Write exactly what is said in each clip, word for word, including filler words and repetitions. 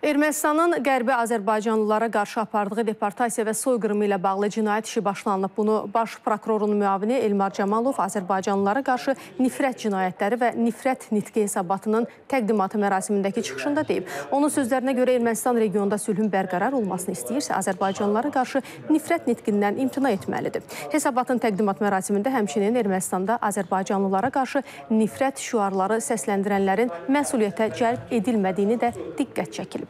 Ermənistanın Qərbi Azərbaycanlılara qarşı apardığı deportasiya və soyqırımı ilə bağlı cinayət işi başlanılıb. Bunu Baş prokurorun müavini Elmar Camalov Azərbaycanlılara qarşı nifrət cinayətləri və nifrət nitqi hesabatının təqdimatı mərasimindəki çıxışında deyib. Onun sözlərinə görə Ermənistan regionda sülhün bərqərar olmasını istəyirsə, Azərbaycanlılara qarşı nifrət nitqindən imtina etməlidir. Hesabatın təqdimat mərasimində həmçinin Ermənistanda Azərbaycanlılara qarşı nifrət şüarları səsləndirənlərin məsuliyyətə cəlb edilmədiyini də diqqət çəkilib.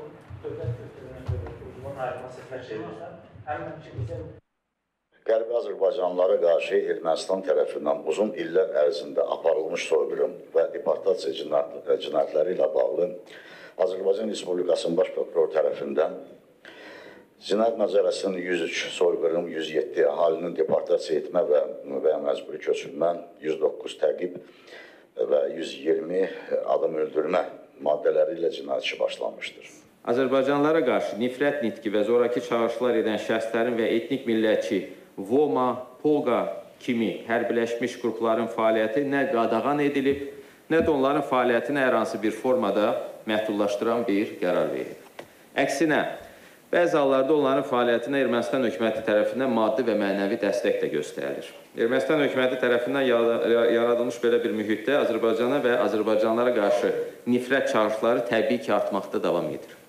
Qərbi Azərbaycanlılara qarşı Ermənistan tərəfindən uzun illər ərzində aparılmış soyqırım və deportasiya cinayətləri ilə bağlı Azərbaycan Respublikasının Baş prokuroru tərəfindən Cinayət Məcəlləsinin yüz üç soyqırım, yüz yeddi əhalinin deportasiya etmə və, və məcburi köçürmə, yüz doqquz təqib və yüz iyirmi adam öldürmə maddələri ilə cinayət işi başlanmışdır. Azərbaycanlılara qarşı nifrət nitqi və zoraki çağırışlar edən şəxslərin və etnik millətçi, Voma, Polqa kimi hərbiləşmiş qrupların fəaliyyəti nə qadağan edilib, nə də onların fəaliyyətini hər hansı bir formada məhdudlaşdıran bir qərar verilib. Əksinə, bəzi hallarda onların fəaliyyətinə Ermənistan hökuməti tərəfindən maddi və mənəvi dəstək də göstərilir. Ermənistan hökuməti tərəfindən yaradılmış belə bir mühitdə Azərbaycana və Azərbaycanlılara qarşı nifrət çağırışları təbii ki, artmaqda davam edir.